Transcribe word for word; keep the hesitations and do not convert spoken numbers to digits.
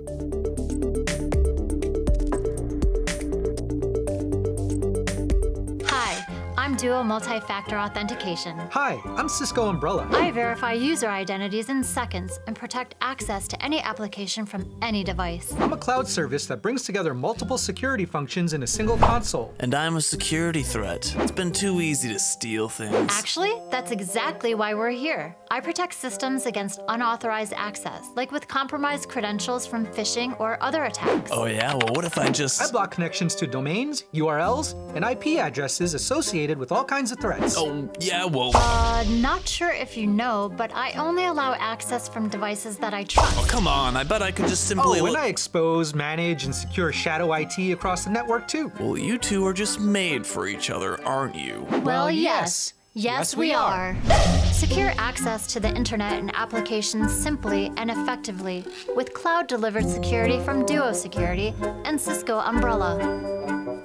I'm Duo Multi-Factor Authentication. Hi, I'm Cisco Umbrella. I verify user identities in seconds and protect access to any application from any device. I'm a cloud service that brings together multiple security functions in a single console. And I'm a security threat. It's been too easy to steal things. Actually, that's exactly why we're here. I protect systems against unauthorized access, like with compromised credentials from phishing or other attacks. Oh yeah? Well, what if I just... I block connections to domains, U R Ls, and I P addresses associated with all kinds of threats. Oh, yeah, well... Uh, not sure if you know, but I only allow access from devices that I trust. Oh, come on. I bet I could just simply... Oh, and I expose, manage, and secure shadow I T across the network, too. Well, you two are just made for each other, aren't you? Well, Well, yes. yes. Yes, we are. Secure access to the internet and applications simply and effectively with cloud-delivered security from Duo Security and Cisco Umbrella.